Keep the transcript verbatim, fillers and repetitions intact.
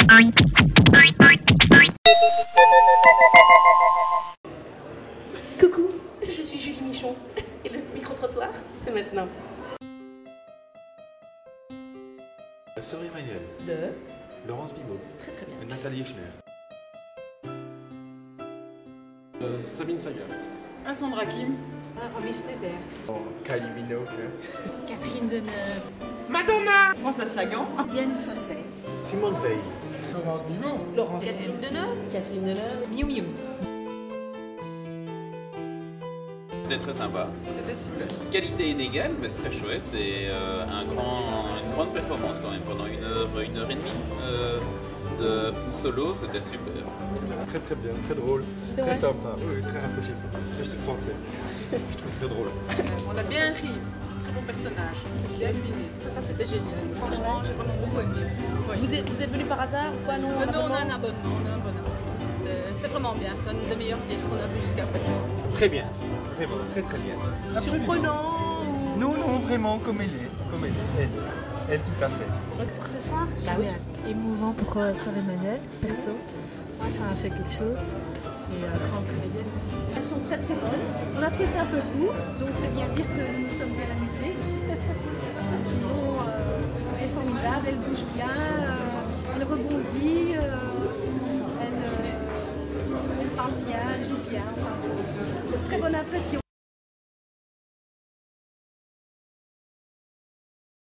Coucou, je suis Julie Michon et le micro-trottoir, c'est maintenant. Sœur Emmanuelle. De Laurence Bibot. Très très bien. Et Nathalie Echner. Euh, Sabine Sagart. Sandra Kim. Romy Schneider. Oh, Kylie Minogue. Catherine Deneuve. Madonna. François Sagan. Yann Fosset. Simone Veil. Laurence Bibot. Laurent. Catherine Deneuve. Catherine Deneuve. Miu Miu. C'était très sympa. C'était super. Qualité inégale, mais très chouette et euh, un grand, une grande performance quand même pendant une heure, une heure et demie euh, de solo, c'était super. Très très bien, très drôle, très vrai sympa, oui, très rafraîchissant. Je suis français, je trouve très drôle. Euh, on a bien ri. Très bon personnage. Bien lumineux. Ça, c'était génial. Franchement, j'ai vraiment beaucoup aimé. Ouais. Vous êtes, vous êtes venu par hasard ou quoi? Non, Euh, non, on a un abonnement. On a un abonnement. C'était- C'était vraiment bien. C'est une des meilleures pièces qu'on a vues jusqu'à présent. Très bien, vraiment, très très bien. Surprenant ou... Non, non, vraiment, comme elle est, comme elle est, elle, elle tout à fait. Pour ce soir, Bah oui. émouvant pour euh, Sœur Emmanuelle, perso. Moi, ça a fait quelque chose. Et euh, grand comédienne. Elles sont très très bonnes. On a trouvé ça un peu court, donc c'est bien dire que nous nous sommes bien amusés. Sinon, euh, elle est formidable, elle bouge bien, euh, elle rebondit, euh, elle, euh, elle parle bien, elle joue bien. Enfin, très bonne impression.